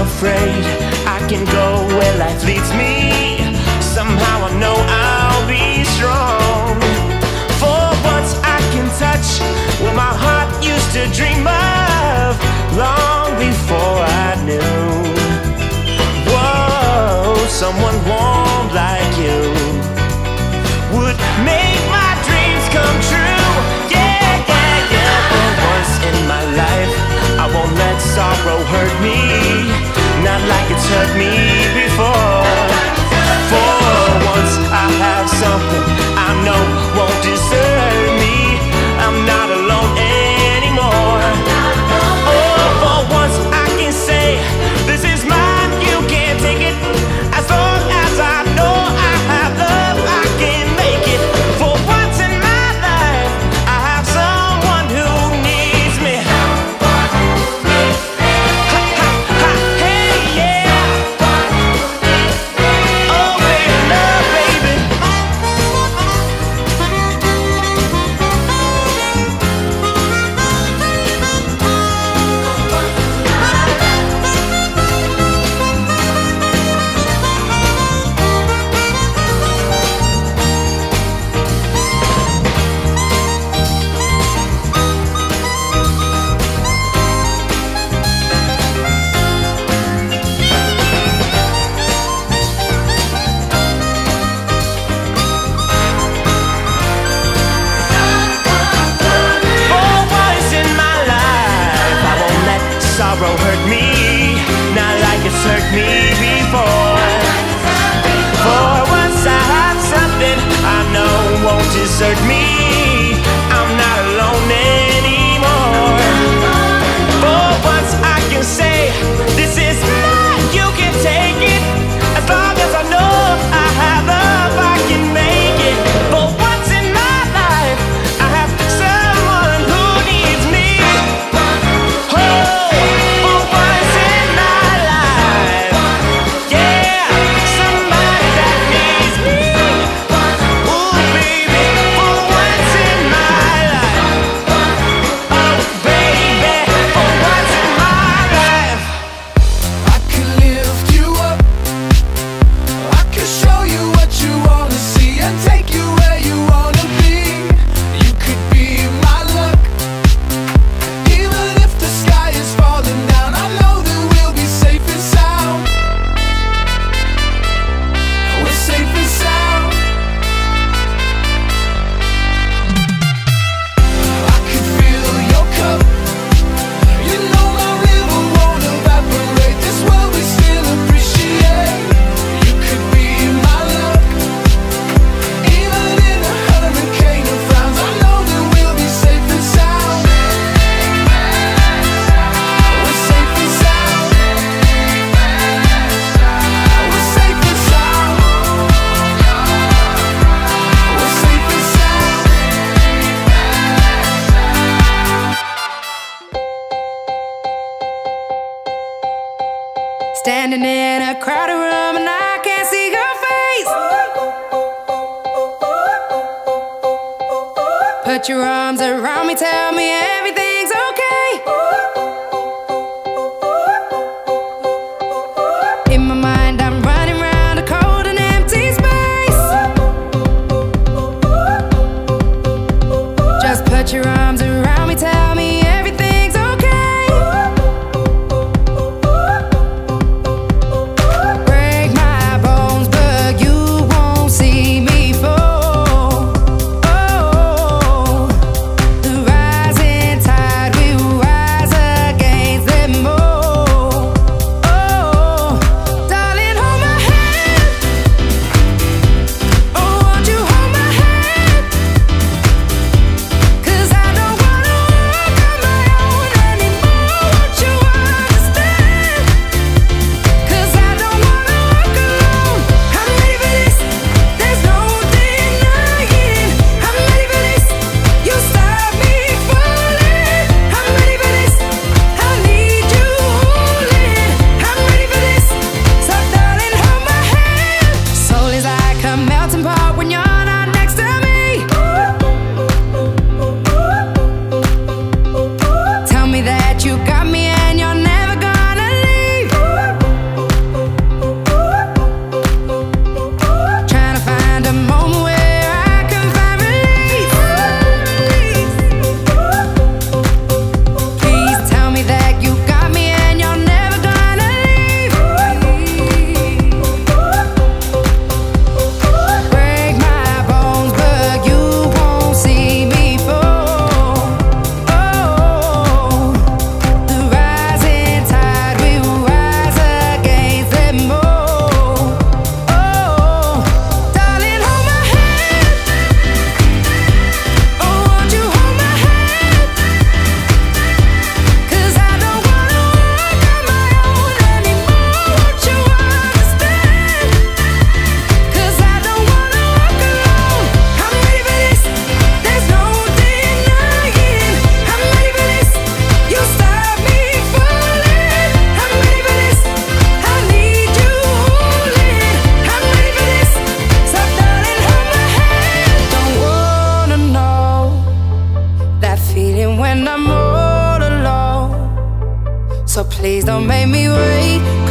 afraid. I can go where life leads me. Somehow I know I'll be strong. For once I can touch what my heart used to dream of long before I knew. Whoa, someone warm like you would make my dreams come true. Yeah, yeah, yeah. For once in my life, I won't let sorrow hurt me, not like it's hurt me before. For once I have something I know won't desert me. I'm not alone anymore. Oh, for once I can say this is mine, you can't take it. As long as I know I have love, I can make it. For once in my life, I have someone who needs me. Hey, yeah. Oh, baby, love, baby. Sorrow hurt me, not like it's hurt me before. For once I have something I know won't desert me. I'm not alone anymore. For once I can say this is mine, you can take it. As long as I know I have love, I can make it. For once in my life, I have someone who needs me. Standing in a crowded room and I can't see your face. Put your arms around me, tell me everything's okay. In my mind I'm running round a cold and empty space. Just put your arms around me, tell me everything's okay. I don't feeling when I'm all alone. So please don't make me wait,